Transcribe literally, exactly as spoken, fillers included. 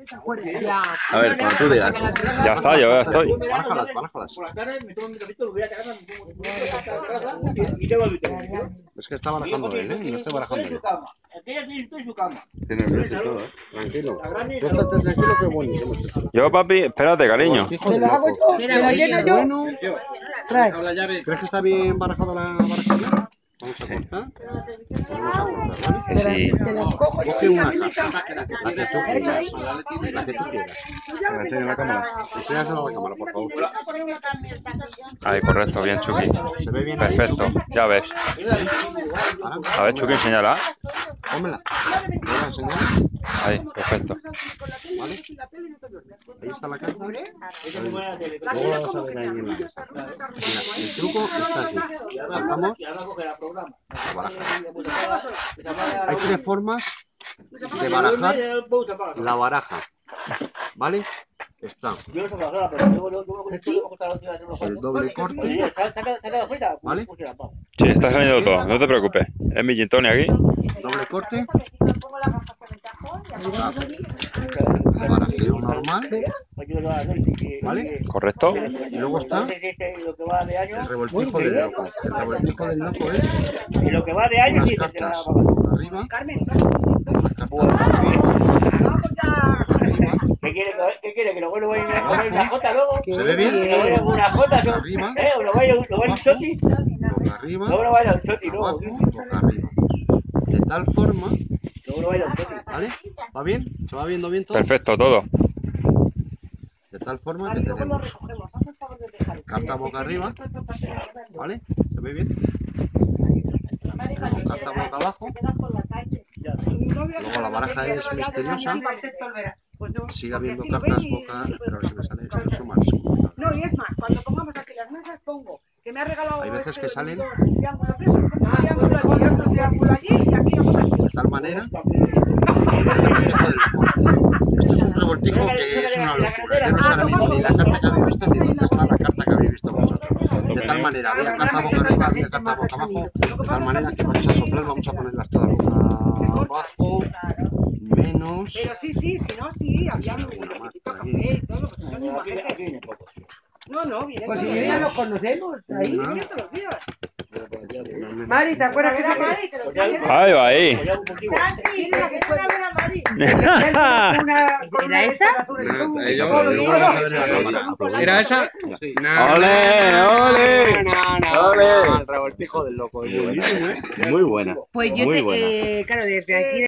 A ver, cuando tú digas. Ya está, yo ya estoy. Barájalas, barájalas. Es que está barajando él, ¿eh? No estoy barajando yo. Estoy nervioso y todo, ¿eh? Tranquilo. Tú estate tranquilo que es buenísimo. Yo, papi, espérate, cariño. ¿Se lo hago yo? Mira, lo lleno yo. Bueno. ¿Crees que está bien barajado la barajada? Vamos a cortar. Vamos a cortar, ¿vale? Que sí. Coge una caja, la que tú quieras. La que tú quieras. Me enseña la cámara. Enséñasela a la cámara, por favor. Ahí, correcto, bien, Chucky. ¿Se ve bien ahí? Perfecto, ya ves. A ver, Chucky, enséñala. Pónmela. ¿Me voy a enseñar? Ahí, perfecto. ¿Vale? Ahí está la caja. Luego vas a ver ahí en la mesa. Mira, el truco está aquí. Cortamos la baraja. Hay tres formas de barajar la baraja. ¿Vale? Está el doble corte. ¿Vale? Sí, está saliendo todo, no te preocupes. Es mi gin tonic aquí. Doble corte. El barajeo normal. ¿Vale? Correcto. Y luego está el revoltijo del loco. El revoltijo del loco es Y lo que va de años, unas sí, cartas por arriba, unas cartas por arriba, ¿Qué quiere, ¿Qué quiere? ¿Que lo vuelva a poner una jota luego? ¿Se ve bien? ¿Que lo vuelva una jota? ¿No? Arriba. ¿Eh? ¿O lo baila lo baila un choti? boca arriba, Luego lo baila un choti, abajo, luego. boca arriba. De tal forma, Luego lo baila un choti. ¿vale? ¿Va bien? ¿Se va viendo bien todo? Perfecto, todo. De tal forma que tenemos carta boca arriba, ¿vale? ¿Se ve bien? Tenemos carta boca abajo. Luego la baraja es misteriosa. Sigue habiendo cartas boca, pero se me sale esto más. No, y es más, cuando pongamos aquí las mesas pongo que me ha regalado. Hay veces que salen dos triángulos de esos, un triángulo aquí y otro triángulo allí y aquí no pasa de tal manera. Esto es un revoltijo que es una locura. Yo no sé ahora mismo ni la carta que habéis visto ni dónde está la carta que habéis visto vosotros. De tal manera, había carta boca arriba, había carta boca abajo. De tal manera que vamos a soplar, vamos a ponerlas todas boca abajo, menos. Pero sí, sí, si no, sí, había un café y todo, pues son imágenes. No, no, viene Pues si todos los ya días. nos conocemos, ahí. Viene todos los días. Mari, ¿te acuerdas que Era se Mari, te lo dije. Ahí va, ahí. Francis, la que suena era Mari. ¿Era esa? ¿Era esa? ¡Ole, ole! ¡Ole! El revoltijo del loco. Muy buena. Pues yo Muy te, buena. eh, claro, desde aquí